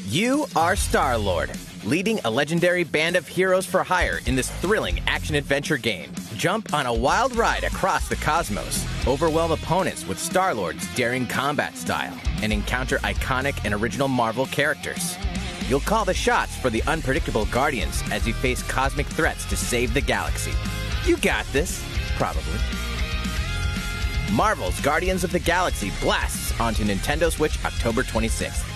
You are Star-Lord, leading a legendary band of heroes for hire in this thrilling action-adventure game. Jump on a wild ride across the cosmos, overwhelm opponents with Star-Lord's daring combat style, and encounter iconic and original Marvel characters. You'll call the shots for the unpredictable Guardians as you face cosmic threats to save the galaxy. You got this, probably. Marvel's Guardians of the Galaxy blasts onto Nintendo Switch October 26th.